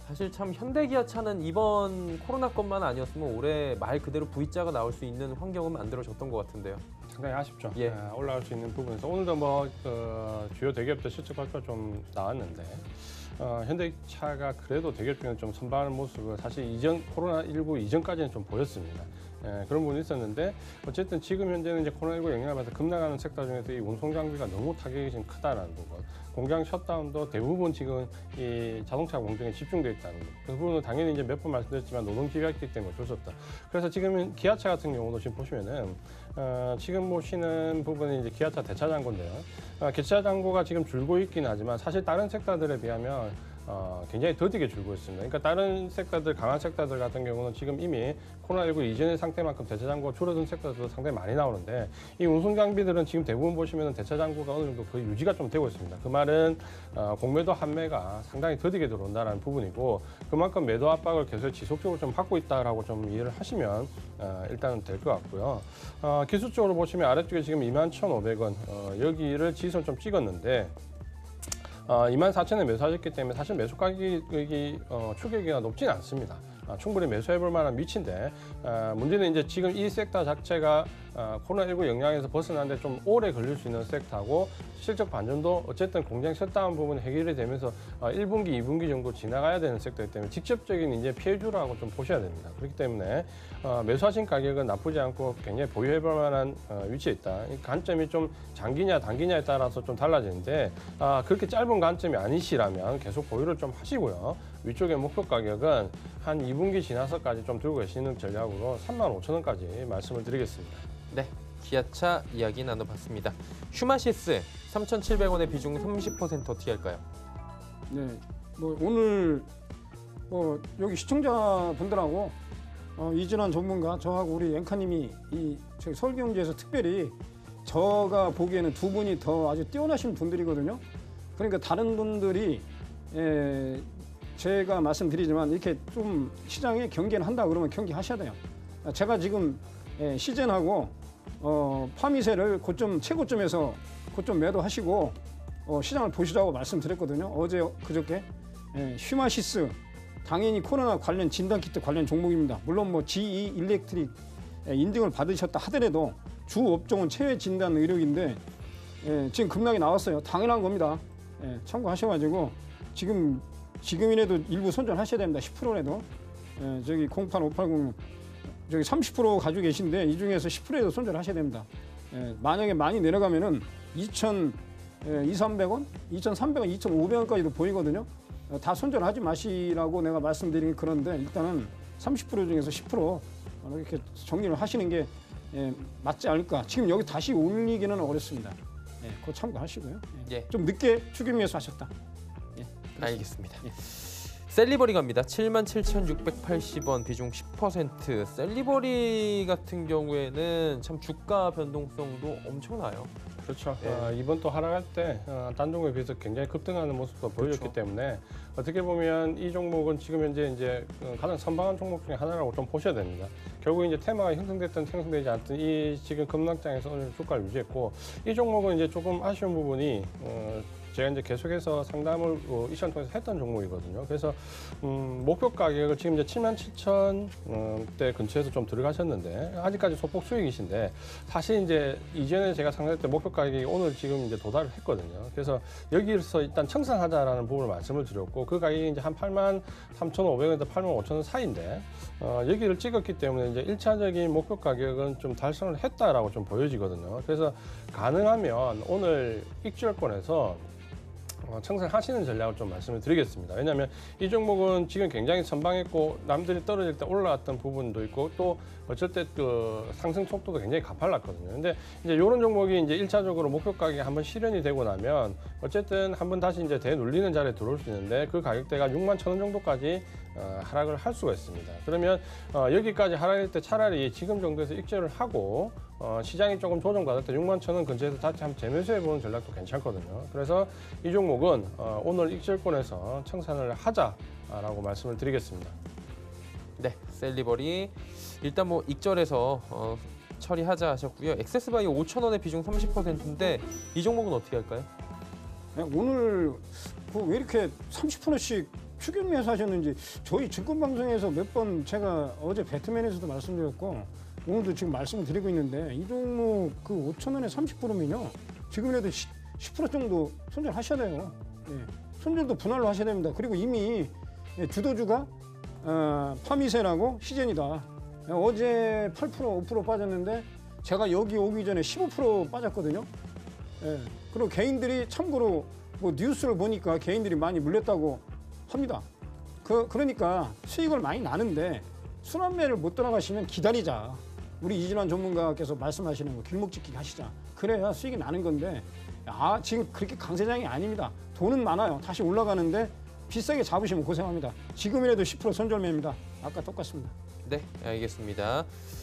사실 참 현대기아차는 이번 코로나 것만 아니었으면 올해 말 그대로 V자가 나올 수 있는 환경은 만들어졌던 것 같은데요. 상당히 아쉽죠. 예. 올라갈 수 있는 부분에서 오늘도 뭐 주요 대기업들 실적 발표가 좀 나왔는데 현대차가 그래도 대기업 중에 좀 선방하는 모습을 사실 코로나19 이전까지는 좀 보였습니다. 그런 부분이 있었는데 어쨌든 지금 현재는 이제 코로나19 영향을 받아서 급락하는 섹터 중에서 이 운송 장비가 너무 타격이 지금 크다라는 부분, 공장 셧다운도 대부분 지금 이 자동차 공정에 집중되어 있다는 것. 그 부분은 당연히 이제 몇 번 말씀드렸지만 노동 기회였기 때문에 어쩔 수 없다. 그래서 지금 기아차 같은 경우도 지금 보시면은 지금 보시는 부분이 이제 기아차 대차장고인데요. 기차장고가 지금 줄고 있긴 하지만 사실 다른 섹터들에 비하면 굉장히 더디게 줄고 있습니다. 그러니까 다른 섹터들, 강한 섹터들 같은 경우는 지금 이미 코로나19 이전의 상태만큼 대차장고가 줄어든 섹터들도 상당히 많이 나오는데 이 운송 장비들은 지금 대부분 보시면 대차장고가 어느 정도 거의 유지가 좀 되고 있습니다. 그 말은 공매도 판매가 상당히 더디게 들어온다는 부분이고 그만큼 매도 압박을 계속 지속적으로 좀 받고 있다라고 좀 이해를 하시면 일단은 될 것 같고요. 기술적으로 보시면 아래쪽에 지금 21,500원 여기를 지지선 좀 찍었는데 24,000에 매수하셨기 때문에 사실 매수 가격이 추격이가 높지는 않습니다. 충분히 매수해볼 만한 위치인데 문제는 이제 지금 이 섹터 자체가 코로나19 영향에서 벗어나는데 좀 오래 걸릴 수 있는 섹터하고 실적 반전도 어쨌든 공장 셧다운 부분이 해결이 되면서 1분기, 2분기 정도 지나가야 되는 섹터이기 때문에 직접적인 이제 피해주라고 좀 보셔야 됩니다. 그렇기 때문에 매수하신 가격은 나쁘지 않고 굉장히 보유해볼 만한 위치에 있다. 이 관점이 좀 장기냐 단기냐에 따라서 좀 달라지는데 그렇게 짧은 관점이 아니시라면 계속 보유를 좀 하시고요. 위쪽의 목표 가격은 한 2분기 지나서까지 좀 들고 계시는 전략으로 35,000원까지 말씀을 드리겠습니다. 네, 기아차 이야기 나눠봤습니다. 슈마시스 3,700원의 비중 30% 어떻게 할까요? 네, 뭐 오늘 여기 시청자분들하고 이진환 전문가, 저하고 우리 앵커님이 저희 서울경제에서 특별히 저가 보기에는 두 분이 더 아주 뛰어나신 분들이거든요. 그러니까 다른 분들이 제가 말씀드리지만 이렇게 좀 시장에 경계는 한다 그러면 경계하셔야 돼요. 제가 지금 시즌하고 파미세를 최고점에서 고점 매도하시고 시장을 보시라고 말씀드렸거든요. 어제 그저께 슈마시스 당연히 코로나 관련 진단키트 관련 종목입니다. 물론 뭐 GE 일렉트릭 인증을 받으셨다 하더라도 주 업종은 체외 진단 의료인데 지금 급락이 나왔어요. 당연한 겁니다. 참고하셔가지고 지금이라도 일부 손절하셔야 됩니다. 10%라도 저기 08580 저기 30% 가지고 계신데 이 중에서 10%라도 손절하셔야 됩니다. 만약에 많이 내려가면은 2,300원, 2,500원까지도 보이거든요. 다 손절하지 마시라고 내가 말씀드린 그런데 일단은 30% 중에서 10% 이렇게 정리를 하시는 게 맞지 않을까. 지금 여기 다시 올리기는 어렵습니다. 그거 참고하시고요. 예. 좀 늦게 추격 매수하셨다. 알겠습니다. 셀리버리 갑니다. 77,680원 비중 10%. 셀리버리 같은 경우에는 참 주가 변동성도 엄청나요. 그렇죠. 이번 또 하락할 때 딴 종목에 비해서 굉장히 급등하는 모습도 보여줬기 그렇죠. 때문에 어떻게 보면 이 종목은 지금 현재 이제 가장 선방한 종목 중에 하나라고 좀 보셔야 됩니다. 결국 이제 테마가 형성됐든 형성되지 않든 이 지금 급락장에서 오늘 주가를 유지했고 이 종목은 이제 조금 아쉬운 부분이 제가 이제 계속해서 상담을 이 시간 통해서 했던 종목이거든요. 그래서 목표 가격을 지금 이제 77,000대 근처에서 좀 들어가셨는데 아직까지 소폭 수익이신데 사실 이제 이전에 제가 상담할 때 목표 가격이 오늘 지금 이제 도달을 했거든요. 그래서 여기서 일단 청산하자라는 부분을 말씀을 드렸고 그 가격이 이제 한 83,500원에서 85,000원 사이인데 여기를 찍었기 때문에 이제 1차적인 목표 가격은 좀 달성을 했다라고 좀 보여지거든요. 그래서 가능하면 오늘 익절권에서 청산하시는 전략을 좀 말씀을 드리겠습니다. 왜냐하면 이 종목은 지금 굉장히 선방했고 남들이 떨어질 때 올라왔던 부분도 있고 또 어쩔 때 그 상승 속도도 굉장히 가팔랐거든요. 근데 이제 이런 종목이 이제 1차적으로 목표 가격이 한번 실현이 되고 나면 어쨌든 한번 다시 이제 되눌리는 자리에 들어올 수 있는데 그 가격대가 61,000원 정도까지 하락을 할 수가 있습니다. 그러면 여기까지 하락할 때 차라리 지금 정도에서 익절을 하고 시장이 조금 조정받을 때 61,000원 근처에서 다시 한번 재매수해보는 전략도 괜찮거든요. 그래서 이 종목은 오늘 익절권에서 청산을 하자라고 말씀을 드리겠습니다. 네, 셀리버리 일단 뭐 익절에서 처리하자 하셨고요. 액세스바이오 5,000원의 비중 30%인데 이 종목은 어떻게 할까요? 오늘 왜 이렇게 30%씩 추경 매수 하셨는지 저희 증권방송에서 몇 번 제가 어제 배트맨에서도 말씀드렸고 오늘도 지금 말씀을 드리고 있는데 이 종목 그 5,000원에 30%면요 지금이라도 10% 정도 손절하셔야 돼요. 예. 손절도 분할로 하셔야 됩니다. 그리고 이미 주도주가 파미세라고 시젠이다. 어제 8% 5% 빠졌는데 제가 여기 오기 전에 15% 빠졌거든요. 예. 그리고 개인들이 참고로 뭐 뉴스를 보니까 개인들이 많이 물렸다고 합니다. 그러니까 수익을 많이 나는데 순환매를 못 들어가시면 기다리자. 우리 이진환 전문가께서 말씀하시는 거 길목짓기 하시자. 그래야 수익이 나는 건데 지금 그렇게 강세장이 아닙니다. 돈은 많아요. 다시 올라가는데 비싸게 잡으시면 고생합니다. 지금이라도 10% 손절매입니다. 아까 똑같습니다. 네, 알겠습니다.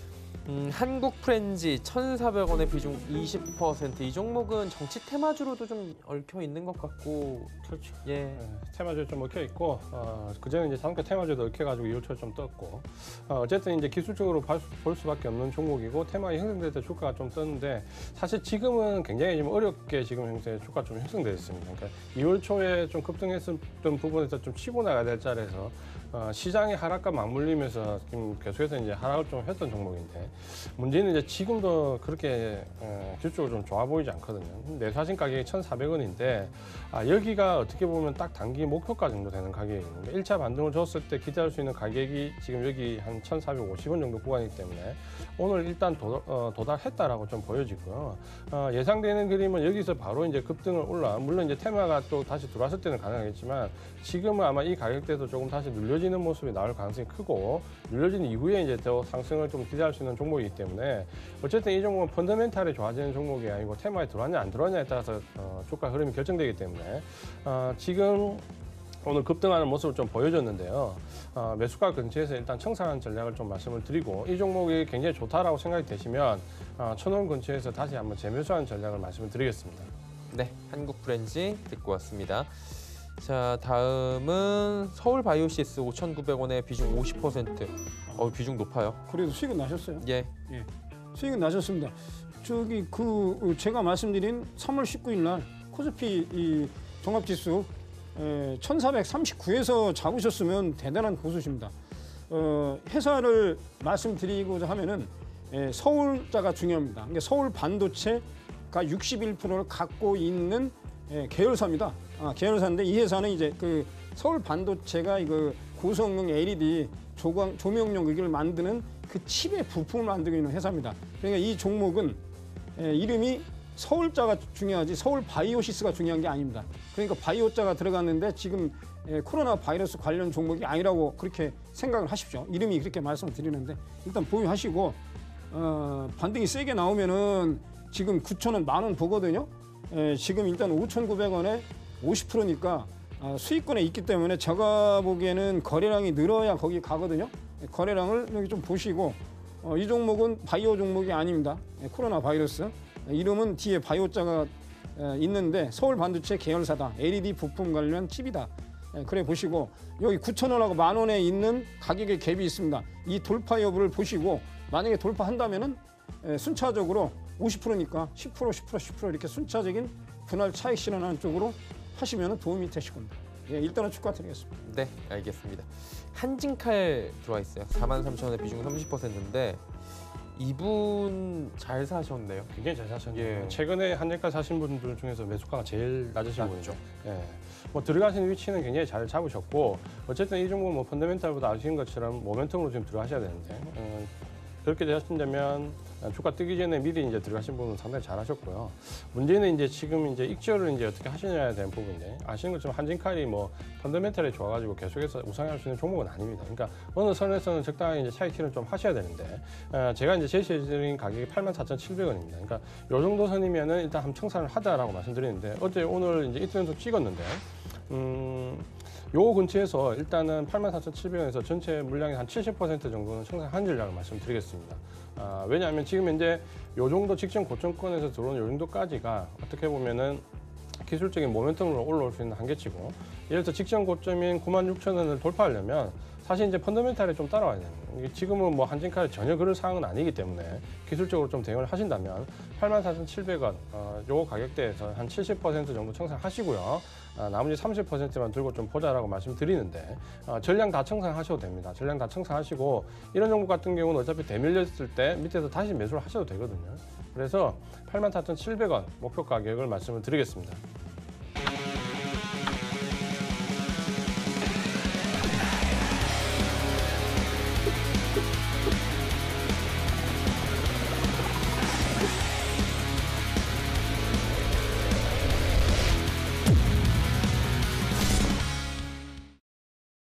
한국 프렌지 1,400원의 비중 20%. 이 종목은 정치 테마주로도 좀 얽혀 있는 것 같고. 그렇죠. 예. 네, 테마주 좀 얽혀 있고 그전에 이제 자동차 테마주도 얽혀가지고 이호철 좀 떴고 어쨌든 이제 기술적으로 볼 수밖에 없는 종목이고 테마가 형성될 때 주가가 좀 떴는데 사실 지금은 굉장히 좀 어렵게 지금 형태 주가 좀 형성되어 있습니다. 그러니까 2월 초에 좀 급등했던 부분에서 좀 치고 나가야 될 자리에서 시장의 하락과 맞물리면서 지금 계속해서 이제 하락을 좀 했던 종목인데 문제는 이제 지금도 그렇게 기술적으로 좀 좋아 보이지 않거든요. 매수하신 가격이 1,400원인데 여기가 어떻게 보면 딱 단기 목표가 정도 되는 가격이거든요. 1차 반등을 줬을 때 기대할 수 있는 가격이 지금 여기 한 1,450원 정도 구간이기 때문에 오늘 일단 도달했다라고 좀 보여지고요. 예상되는 그림은 여기서 바로 이제 급등을 물론 이제 테마가 또 다시 들어왔을 때는 가능하겠지만 지금은 아마 이 가격대도 조금 다시 눌려지는 모습이 나올 가능성이 크고 눌려진 이후에 이제 더 상승을 좀 기대할 수 있는 종목이기 때문에 어쨌든 이 종목은 펀더멘탈이 좋아지는 종목이 아니고 테마에 들어왔냐 안 들어왔냐에 따라서 주가 흐름이 결정되기 때문에 지금 오늘 급등하는 모습을 좀 보여줬는데요. 매수가 근처에서 일단 청산하는 전략을 좀 말씀을 드리고 이 종목이 굉장히 좋다라고 생각이 되시면 1,000원 근처에서 다시 한번 재매수하는 전략을 말씀을 드리겠습니다. 네, 한국 프렌지 듣고 왔습니다. 자, 다음은 서울바이오시스 5,900원의 비중 50%. 비중 높아요. 그래도 수익은 나셨어요? 예. 수익은 나셨습니다. 저기 제가 말씀드린 3월 19일 날 코스피 이 종합지수 1439에서 잡으셨으면 대단한 고수십니다. 회사를 말씀드리고자 하면은 서울자가 중요합니다. 그러니까 서울 반도체가 61%를 갖고 있는 계열사입니다. 계열사인데 이 회사는 이제 그 서울 반도체가 이거 고성능 LED 조명용 이걸 만드는 그 칩의 부품을 만들고 있는 회사입니다. 그러니까 이 종목은 이름이 서울자가 중요하지 서울 바이오시스가 중요한 게 아닙니다. 그러니까 바이오자가 들어갔는데 지금 코로나 바이러스 관련 종목이 아니라고 그렇게 생각을 하십시오. 이름이 그렇게 말씀을 드리는데 일단 보유하시고 반등이 세게 나오면은 지금 9,000원 10,000원 보거든요. 지금 일단 5,900원에 50%니까 수익권에 있기 때문에 제가 보기에는 거래량이 늘어야 거기 가거든요. 거래량을 여기 좀 보시고 이 종목은 바이오 종목이 아닙니다. 코로나 바이러스 이름은 뒤에 바이오자가 있는데 서울 반도체 계열사다. LED 부품 관련 칩이다. 그래 보시고 여기 9,000원하고 10,000원에 있는 가격의 갭이 있습니다. 이 돌파 여부를 보시고 만약에 돌파한다면은 순차적으로 50%니까 10% 이렇게 순차적인 분할 차익 실현하는 쪽으로 하시면 도움이 되실 겁니다. 일단은 축하드리겠습니다. 네, 알겠습니다. 한진칼 들어와 있어요. 43,000원의 비중 30%인데 이분 잘 사셨네요. 굉장히 잘 사셨네요. 예. 최근에 한정가 사신 분들 중에서 매수가가 제일 낮으신 낮죠. 분이죠. 예. 뭐 들어가시는 위치는 굉장히 잘 잡으셨고 어쨌든 이 종목은 뭐 펀더멘탈보다 아시는 것처럼 모멘텀으로 지금 들어가셔야 되는데 그렇게 되셨다면 주가 뜨기 전에 미리 이제 들어가신 분은 상당히 잘하셨고요. 문제는 이제 지금 이제 익절을 이제 어떻게 하시냐에 대한 부분인데 아시는 것처럼 한진칼이 뭐 펀더멘탈이 좋아가지고 계속해서 우상할 수 있는 종목은 아닙니다. 그러니까 어느 선에서는 적당히 이제 차익 실현 좀 하셔야 되는데 제가 이제 제시해드린 가격이 84,700원입니다. 그러니까 요 정도 선이면은 일단 한번 청산을 하자라고 말씀드리는데 오늘 이제 이틀 연속 찍었는데. 요 근처에서 일단은 84,700원에서 전체 물량의 한 70% 정도는 청산한 전략을 말씀드리겠습니다. 왜냐하면 지금 현재 요 정도 직전 고점권에서 들어오는 요 정도까지가 어떻게 보면은 기술적인 모멘텀으로 올라올 수 있는 한계치고 예를 들어 직전 고점인 96,000원을 돌파하려면 사실 이제 펀더멘탈에 좀 따라와야 돼요. 지금은 뭐 한진칼이 전혀 그럴 상황은 아니기 때문에 기술적으로 좀 대응을 하신다면 84,700원 요 가격대에서 한 70% 정도 청산하시고요. 나머지 30%만 들고 좀 보자라고 말씀드리는데 전량 다 청산하셔도 됩니다. 전량 다 청산하시고 이런 종목 같은 경우는 어차피 대밀렸을 때 밑에서 다시 매수를 하셔도 되거든요. 그래서 84,700원 목표 가격을 말씀을 드리겠습니다.